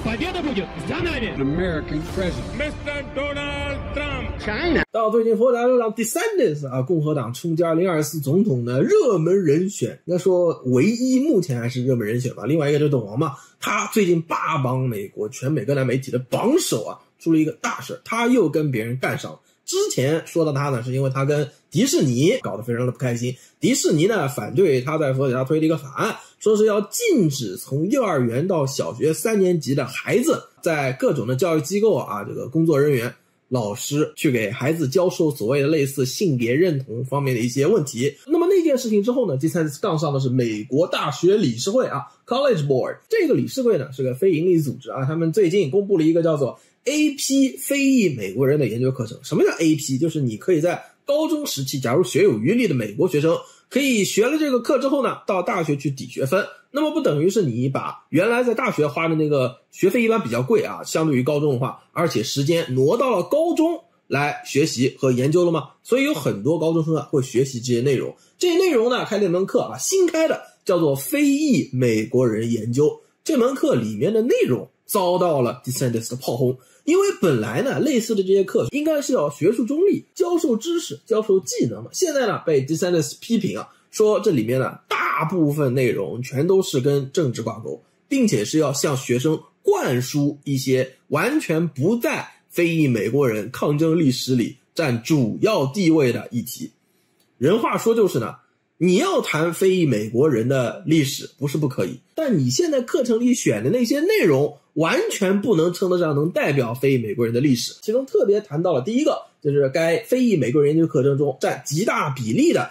Победа будет за nami. American president. Mr. Donald Trump. China. 到最近佛罗里达州长 DeSantis 啊，共和党冲击2024总统的热门人选，应该说唯一目前还是热门人选吧。另外一个就是董王嘛，他最近霸榜美国全美各大媒体的榜首啊，出了一个大事，他又跟别人干上了。之前说到他呢，是因为他跟迪士尼搞得非常的不开心。迪士尼呢反对他在佛罗里达推的一个法案，说是要禁止从幼儿园到小学3年级的孩子在各种的教育机构啊，这个工作人员、老师去给孩子教授所谓的类似性别认同方面的一些问题。那么那件事情之后呢，第三次杠上的是美国大学理事会啊 ，College Board。这个理事会呢是个非营利组织啊，他们最近公布了一个叫做 AP 非裔美国人的研究课程。什么叫 AP？ 就是你可以在高中时期，假如学有余力的美国学生，可以学了这个课之后呢，到大学去抵学分。那么不等于是你把原来在大学花的那个学费一般比较贵啊，相对于高中的话，而且时间挪到了高中来学习和研究了吗？所以有很多高中生啊会学习这些内容。这些内容呢，开了一门课啊，新开的叫做非裔美国人研究。这门课里面的内容遭到了 DeSantis 的炮轰。因为本来呢，类似的这些课应该是要学术中立，教授知识、教授技能嘛。现在呢，被 DeSantis 批评啊，说这里面呢大部分内容全都是跟政治挂钩，并且是要向学生灌输一些完全不在非裔美国人抗争历史里占主要地位的议题。人话说就是呢，你要谈非裔美国人的历史不是不可以，但你现在课程里选的那些内容完全不能称得上能代表非裔美国人的历史。其中特别谈到了第一个，就是该非裔美国人研究课程中占极大比例的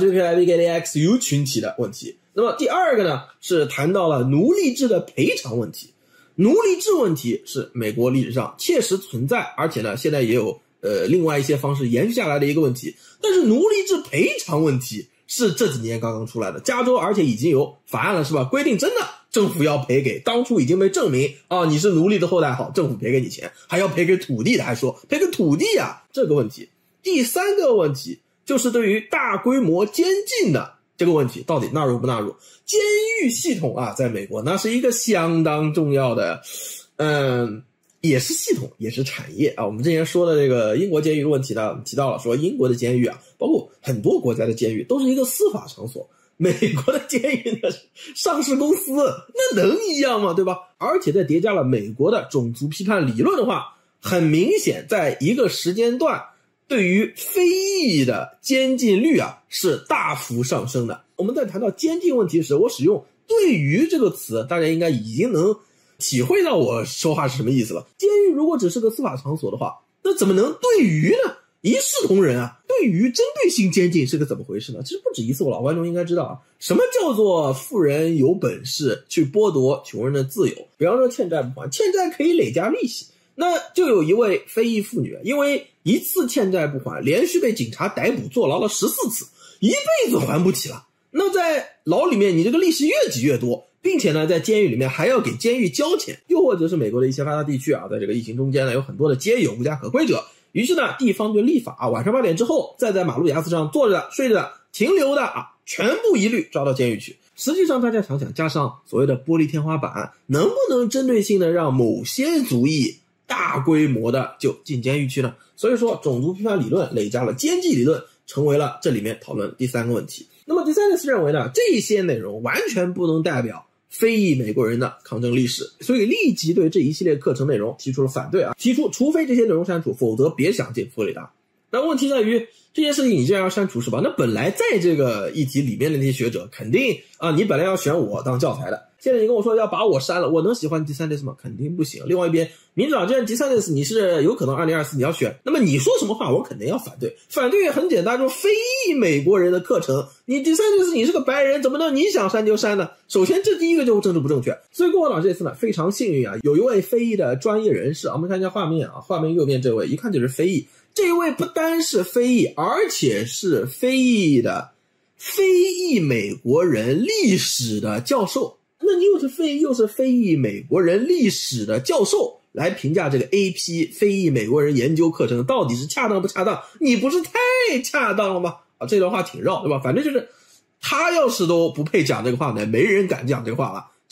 LGBTQIA+ 群体的问题。那么第二个呢，是谈到了奴隶制的赔偿问题。奴隶制问题是美国历史上切实存在，而且呢现在也有另外一些方式延续下来的一个问题。但是奴隶制赔偿问题是这几年刚刚出来的，加州而且已经有法案了，是吧？规定真的政府要赔给当初已经被证明啊你是奴隶的后代，好，政府赔给你钱，还要赔给土地的，还说赔给土地啊，这个问题。第三个问题就是对于大规模监禁的这个问题，到底纳入不纳入？监狱系统啊，在美国那是一个相当重要的，也是系统，也是产业啊。我们之前说的这个英国监狱的问题呢，我们提到了说英国的监狱啊，包括很多国家的监狱都是一个司法场所。美国的监狱呢，上市公司那能一样吗？对吧？而且再叠加了美国的种族批判理论的话，很明显在一个时间段对于非裔的监禁率啊是大幅上升的。我们在谈到监禁问题时，我使用对于这个词，大家应该已经能体会到我说话是什么意思了。监狱如果只是个司法场所的话，那怎么能对于呢？一视同仁啊！对于针对性监禁是个怎么回事呢？其实不止一次，我老观众应该知道啊，什么叫做富人有本事去剥夺穷人的自由？比方说欠债不还，欠债可以累加利息。那就有一位非裔妇女，因为一次欠债不还，连续被警察逮捕坐牢了14次，一辈子还不起了。那在牢里面，你这个利息越挤越多，并且呢，在监狱里面还要给监狱交钱。又或者是美国的一些发达地区啊，在这个疫情中间呢，有很多的街友无家可归者。于是呢，地方就立法啊，晚上8点之后，再在马路牙子上坐着的、睡着的、停留的啊，全部一律抓到监狱去。实际上，大家想想，加上所谓的玻璃天花板，能不能针对性的让某些族裔大规模的就进监狱去呢？所以说，种族批判理论累加了监禁理论，成为了这里面讨论第三个问题。那么第三个是认为呢，这些内容完全不能代表非裔美国人的抗争历史，所以立即对这一系列课程内容提出了反对啊，提出除非这些内容删除，否则别想进佛罗里达。那问题在于这件事情你既然要删除是吧？那本来在这个议题里面的那些学者肯定啊，你本来要选我当教材的，现在你跟我说要把我删了，我能喜欢DeSantis吗？肯定不行。另外一边，民主党既然DeSantis你是有可能2024你要选，那么你说什么话我肯定要反对。反对也很简单，就是非裔美国人的课程，你DeSantis你是个白人，怎么能你想删就删呢？首先这第一个就是政治不正确。所以共和党这次呢非常幸运啊，有一位非裔的专业人士啊，我们看一下画面啊，画面右边这位一看就是非裔。这位不单是非裔，而且是非裔美国人历史的教授。那你又是非裔又是非裔美国人历史的教授，来评价这个 AP 非裔美国人研究课程到底是恰当不恰当？你不是太恰当了吗？啊，这段话挺绕，对吧？反正就是他要是都不配讲这个话呢，没人敢讲这个话了。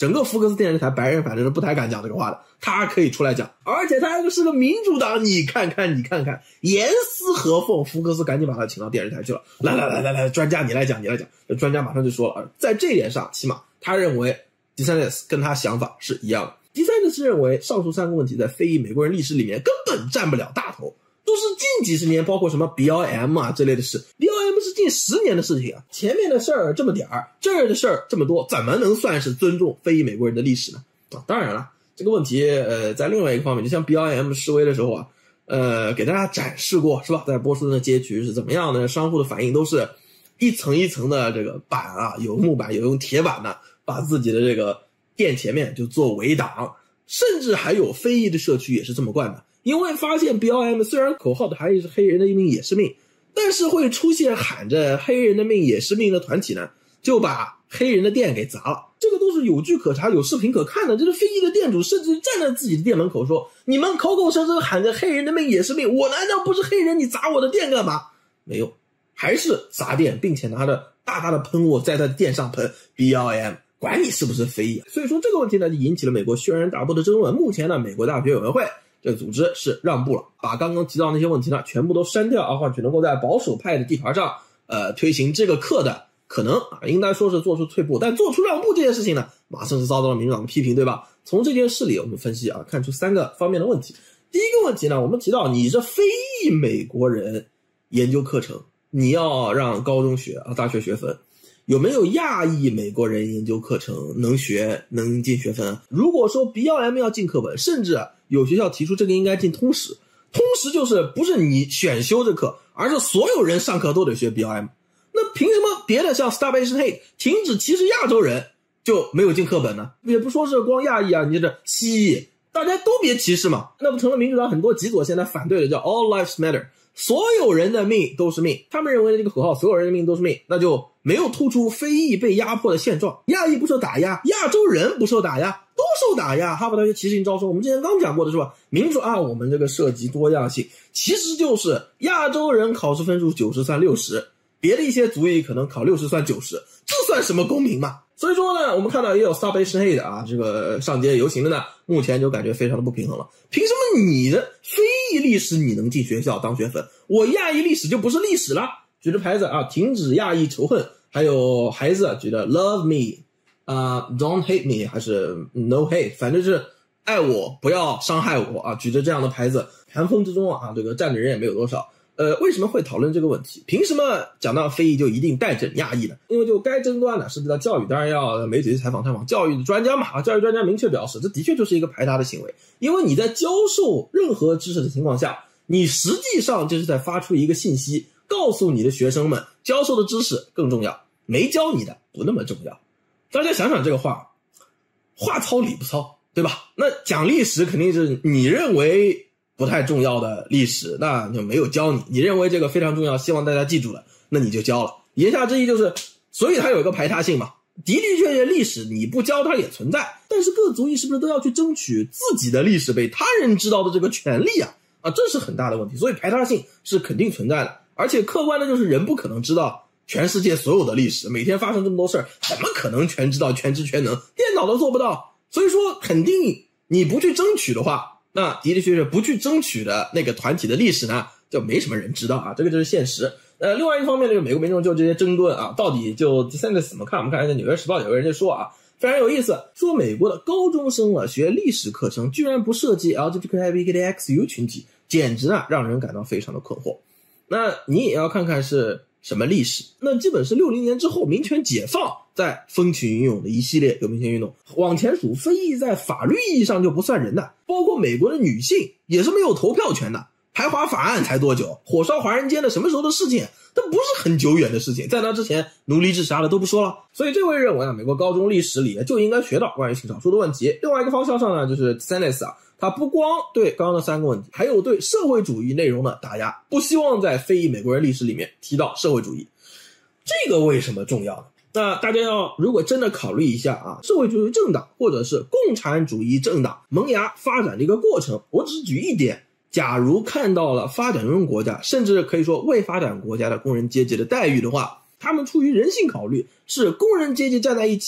整个福克斯电视台白人反正是不太敢讲这个话的，他可以出来讲，而且他还是个民主党，你看看，严丝合缝，福克斯赶紧把他请到电视台去了，来，专家你来讲，专家马上就说了，在这一点上，起码他认为 DeSantis 跟他想法是一样的。DeSantis 认为上述3个问题在非裔美国人历史里面根本占不了大头，都是近几十年，包括什么 BLM 啊这类的事 ，BLM 是近10年的事情啊，前面的事儿这么点儿，这儿的事儿这么多，怎么能算是尊重非裔美国人的历史呢？啊，当然了，这个问题在另外一个方面，就像 BLM 示威的时候啊，给大家展示过是吧？在波士顿的街区是怎么样的，商户的反应都是一层一层的这个板啊，有木板有用铁板的，把自己的这个店前面就做围挡，甚至还有非裔的社区也是这么干的。因为发现 BLM 虽然口号的含义是黑人的一命也是命，但是会出现喊着黑人的命也是命的团体呢，就把黑人的店给砸了。这个都是有据可查有视频可看的，这是非裔的店主甚至站在自己的店门口说，你们口口声声喊着黑人的命也是命，我难道不是黑人，你砸我的店干嘛？没有，还是砸店，并且拿着大大的喷雾在他的店上喷 BLM， 管你是不是非裔。所以说这个问题呢就引起了美国轩然大波的争论。目前呢，美国大学委员会这个组织是让步了，把刚刚提到那些问题呢全部都删掉啊，换取能够在保守派的地盘上推行这个课的可能啊，应该说是做出退步，但做出让步这件事情呢，马上是遭到了民主党的批评，对吧？从这件事里我们分析啊，看出3个方面的问题。第一个问题呢，我们提到你这非裔美国人研究课程，你要让高中学啊，大学学分，有没有亚裔美国人研究课程能学能进学分？如果说 BLM 要进课本，甚至有学校提出这个应该进通识，通识就是不是你选修这课，而是所有人上课都得学 BLM。那凭什么别的像 Stop Asian Hate 停止歧视亚洲人就没有进课本呢？也不说是光亚裔啊，你这西裔大家都别歧视嘛，那不成了民主党很多极左现在反对的叫 All Lives Matter， 所有人的命都是命，他们认为的这个口号所有人的命都是命，那就没有突出非裔被压迫的现状，亚裔不受打压，亚洲人不受打压，都受打压。哈佛大学歧视性招生我们之前刚讲过的是吧？民主啊，我们这个涉及多样性，其实就是亚洲人考试分数90算60，别的一些族裔可能考60算90，这算什么公平嘛？所以说呢，我们看到也有 Stop Asian Hate 啊，这个上街游行的呢，目前就感觉非常的不平衡了。凭什么你的非裔历史你能进学校当学分，我亚裔历史就不是历史了？举着牌子啊，停止亚裔仇恨，还有孩子举着 Love me Don't hate me 还是 No hate， 反正是爱我不要伤害我啊，举着这样的牌子，寒风之中啊，这个站的人也没有多少。为什么会讨论这个问题？凭什么讲到非裔就一定带着亚裔呢？因为就该争端的涉及到教育，当然要媒体采访教育的专家嘛，教育专家明确表示，这的确就是一个排他的行为。因为你在教授任何知识的情况下，你实际上就是在发出一个信息，告诉你的学生们，教授的知识更重要，没教你的不那么重要。大家想想这个话糙理不糙，对吧？那讲历史肯定是你认为不太重要的历史，那就没有教你，你认为这个非常重要，希望大家记住了，那你就教了。言下之意就是，所以它有一个排他性嘛。的确历史你不教它也存在，但是各族裔是不是都要去争取自己的历史被他人知道的这个权利啊？这是很大的问题。所以排他性是肯定存在的，而且客观的就是人不可能知道全世界所有的历史，每天发生这么多事儿，怎么可能全知道全知全能？电脑都做不到。所以说肯定你不去争取的话，那的确不去争取的那个团体的历史呢，就没什么人知道啊，这个就是现实。另外一方面，这个美国民众就这些争论啊，到底就 DeSantis 怎么看？我们看一下《纽约时报》有个人就说啊，非常有意思，说美国的高中生学历史课程居然不涉及 LGBTQIA+XU 群体，简直呢让人感到非常的困惑。那你也要看看是什么历史，那基本是60年之后民权解放在风起云涌的一系列有民权运动。往前数，非裔在法律意义上就不算人的，包括美国的女性也是没有投票权的。排华法案才多久？火烧华人街的什么时候的事情？这不是很久远的事情，在那之前奴隶制啥的都不说了。所以这位认为啊，美国高中历史里就应该学到关于性少数的问题。另外一个方向上呢，就是 DeSantis 啊，他不光对刚刚的3个问题，还有对社会主义内容的打压，不希望在非裔美国人历史里面提到社会主义。这个为什么重要呢？那大家要如果真的考虑一下啊，社会主义政党或者是共产主义政党萌芽发展的一个过程，我只举一点。假如看到了发展中国家，甚至可以说未发展国家的工人阶级的待遇的话，他们出于人性考虑，是工人阶级站在一起，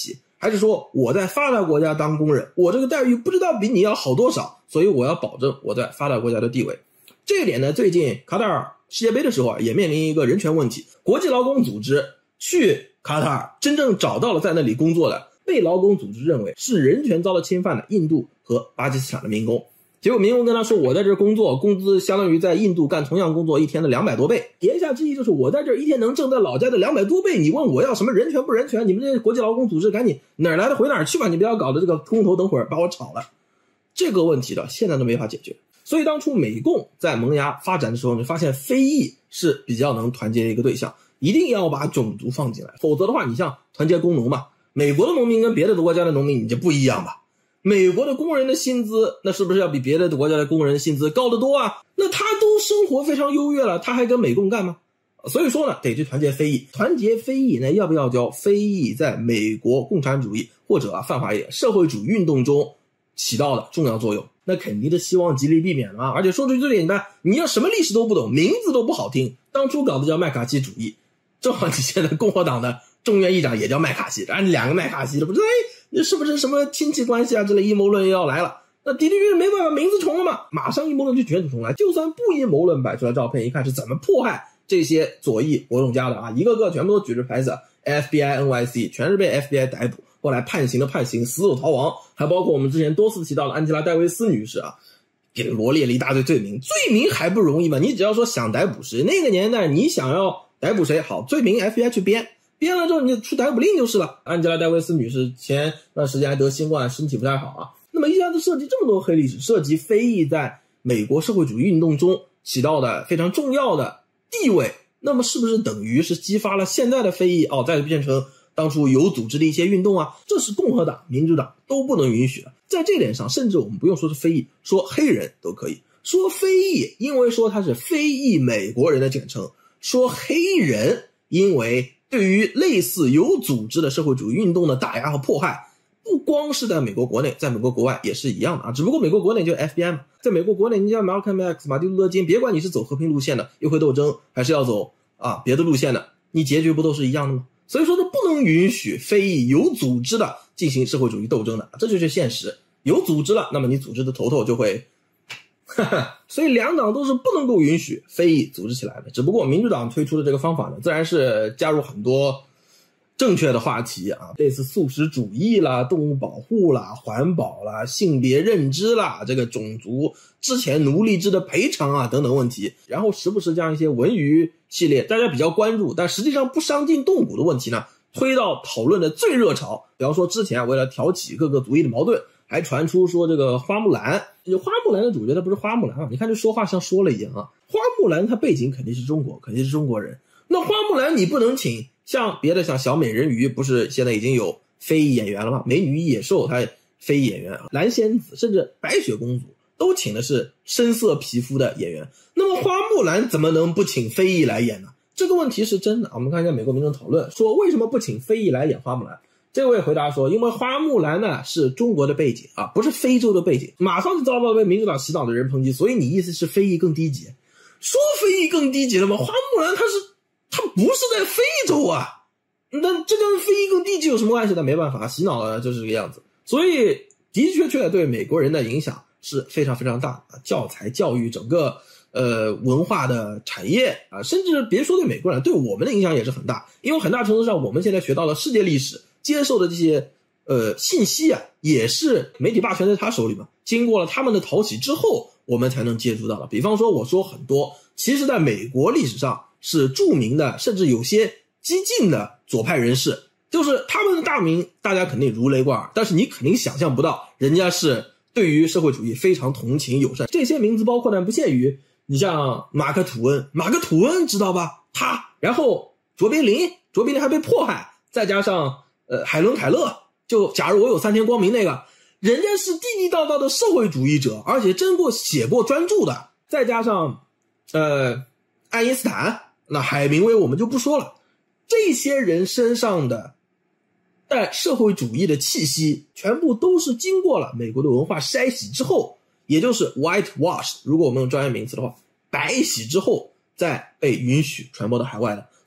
还是说我在发达国家当工人，我这个待遇不知道比你要好多少，所以我要保证我在发达国家的地位。这一点呢，最近卡塔尔世界杯的时候啊，也面临一个人权问题。国际劳工组织去卡塔尔真正找到了在那里工作的被劳工组织认为是人权遭到侵犯的印度和巴基斯坦的民工，结果民工跟他说，我在这工作，工资相当于在印度干同样工作一天的200多倍，言下之意就是我在这一天能挣在老家的200多倍，你问我要什么人权不人权，你们这国际劳工组织赶紧哪儿来的回哪儿去吧，你不要搞得这个空头等会儿把我炒了。这个问题的现在都没法解决。所以当初美共在萌芽发展的时候，你发现非裔是比较能团结的一个对象，一定要把种族放进来，否则的话，你像团结工农嘛，美国的农民跟别的国家的农民你就不一样吧。美国的工人的薪资那是不是要比别的国家的工人薪资高得多啊？那他都生活非常优越了，他还跟美共干吗？所以说呢，得去团结非裔。团结非裔呢，要不要教非裔在美国共产主义或者泛化一点社会主义运动中起到的重要作用？那肯定是希望极力避免了。而且说出去最简单，你要什么历史都不懂，名字都不好听，当初搞的叫麦卡锡主义，正好你现在共和党的众院议长也叫麦卡锡，两个麦卡锡的不知道你是不是什么亲戚关系啊之类，阴谋论又要来了。那的确没办法，名字重了嘛，马上阴谋论就卷土重来。就算不阴谋论摆出来照片，一看是怎么迫害这些左翼活动家的啊，一个个全部都举着牌子 FBI NYC， 全是被 FBI 逮捕，后来判刑的判刑，死有逃亡。还包括我们之前多次提到的安吉拉戴维斯女士啊，给罗列了一大堆罪名还不容易嘛，你只要说想逮捕谁，那个年代你想要逮捕谁，好，罪名 FBI 去编了之后你就出逮捕令就是了。安吉拉戴维斯女士前段时间还得新冠，身体不太好啊。那么一下子涉及这么多黑历史，涉及非裔在美国社会主义运动中起到的非常重要的地位，那么是不是等于是激发了现在的非裔再变成当初有组织的一些运动啊？这是共和党、民主党都不能允许的。在这点上，甚至我们不用说是非裔，说黑人都可以。说非裔，因为说他是非裔美国人的简称；说黑人，因为对于类似有组织的社会主义运动的打压和迫害，不光是在美国国内，在美国国外也是一样的啊。只不过美国国内就 FBI 嘛，在美国国内你叫 Malcolm X、马丁路德金，别管你是走和平路线的议会斗争，还是要走别的路线的，你结局不都是一样的吗？所以说这不能允许非裔有组织的进行社会主义斗争的，这就是现实。有组织了，那么你组织的头头就会所以两党都是不能够允许非裔组织起来的。只不过民主党推出的这个方法呢，自然是加入很多正确的话题啊，类似素食主义啦、动物保护啦、环保啦、性别认知啦、这个种族之前奴隶制的赔偿啊等等问题，然后时不时将一些文娱系列大家比较关注但实际上不伤筋动骨的问题呢推到讨论的最热潮。比方说之前为了挑起各个族裔的矛盾，还传出说这个花木兰，花木兰的主角他不是花木兰啊，你看这说话像说了一样啊。花木兰他背景肯定是中国，肯定是中国人，那花木兰你不能请像别的像小美人鱼，不是现在已经有非裔演员了吗？美女与野兽他非裔演员，蓝仙子甚至白雪公主都请的是深色皮肤的演员，那么花木兰怎么能不请非裔来演呢？这个问题是真的。我们看一下美国民众讨论说为什么不请非裔来演花木兰，这位回答说因为花木兰呢是中国的背景不是非洲的背景，马上就遭到被民主党洗脑的人抨击，所以你意思是非裔更低级？说非裔更低级了吗？花木兰他不是在非洲啊，那这跟非裔更低级有什么关系呢？没办法，洗脑了就是这个样子。所以的确对美国人的影响是非常非常大的，教材教育整个文化的产业甚至别说对美国人，对我们的影响也是很大。因为很大程度上我们现在学到了世界历史，接受的这些信息也是媒体霸权在他手里嘛，经过了他们的讨起之后我们才能接触到的。比方说我说很多其实在美国历史上是著名的甚至有些激进的左派人士，就是他们的大名大家肯定如雷贯耳，但是你肯定想象不到人家是对于社会主义非常同情友善。这些名字包括呢不限于你像马克吐温知道吧，他，然后卓别林还被迫害，再加上海伦凯勒，就假如我有3天光明那个，人家是地地道道的社会主义者，而且写过专著的，再加上爱因斯坦，那海明威我们就不说了，这些人身上的带社会主义的气息全部都是经过了美国的文化筛洗之后，也就是 whitewash， 如果我们用专业名词的话，白洗之后再被允许传播到海外的。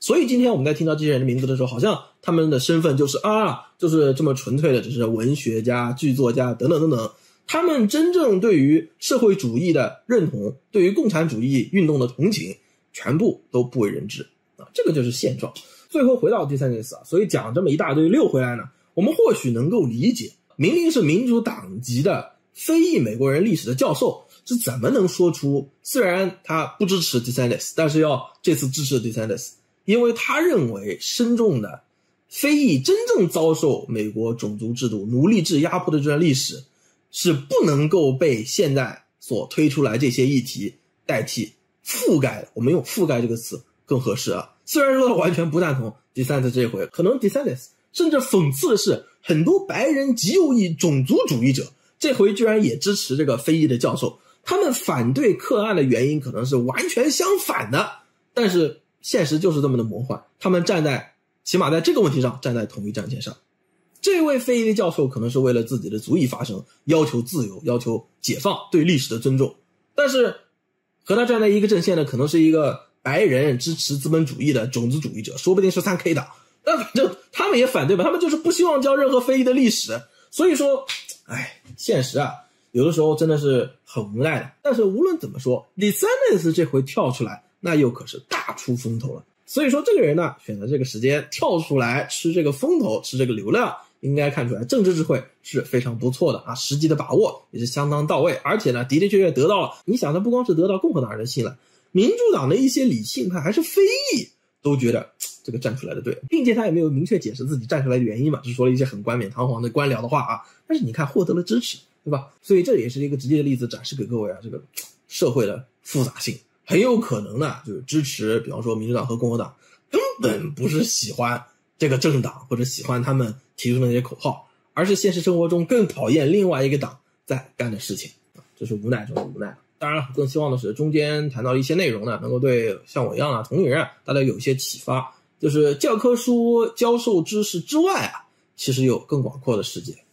所以今天我们在听到这些人的名字的时候，好像他们的身份就是就是这么纯粹的只是文学家、剧作家等等等等，他们真正对于社会主义的认同，对于共产主义运动的同情，全部都不为人知啊，这个就是现状。最后回到第三件事啊，所以讲这么一大堆溜回来呢，我们或许能够理解，明明是民主党籍的非裔美国人历史的教授，是怎么能说出虽然他不支持 DeSantis， 但是要这次支持 DeSantis， 因为他认为深重的非裔真正遭受美国种族制度奴隶制压迫的这段历史是不能够被现在所推出来这些议题代替覆盖的，我们用覆盖这个词更合适啊。虽然说他完全不赞同 DeSantis 这回，可能 DeSantis 甚至讽刺的是很多白人极右翼种族主义者这回居然也支持这个非裔的教授，他们反对课案的原因可能是完全相反的，但是现实就是这么的魔幻，他们起码在这个问题上站在同一战线上。这位非裔的教授可能是为了自己的族裔发声，要求自由，要求解放，对历史的尊重，但是和他站在一个阵线的可能是一个白人支持资本主义的种族主义者，说不定是 3K 党，但反正他们也反对吧，他们就是不希望教任何非裔的历史。所以说现实啊有的时候真的是很无奈的。但是无论怎么说 DeSantis 这回跳出来那又可是大出风头了，所以说这个人呢选择这个时间跳出来吃这个风头，吃这个流量，应该看出来政治智慧是非常不错的啊，时机的把握也是相当到位，而且呢的确确得到了，你想他不光是得到共和党人的信赖，民主党的一些理性派还是非裔都觉得这个站出来的对，并且他也没有明确解释自己站出来的原因嘛，只说了一些很冠冕堂皇的官僚的话啊，但是你看获得了支持，对吧？所以这也是一个直接的例子，展示给各位啊，这个社会的复杂性，很有可能呢就是支持比方说民主党和共和党根本不是喜欢这个政党或者喜欢他们提出的那些口号，而是现实生活中更讨厌另外一个党在干的事情，这是无奈中的无奈。当然了，更希望的是中间谈到一些内容呢，能够对像我一样同龄人大家有一些启发，就是教科书教授知识之外其实有更广阔的世界。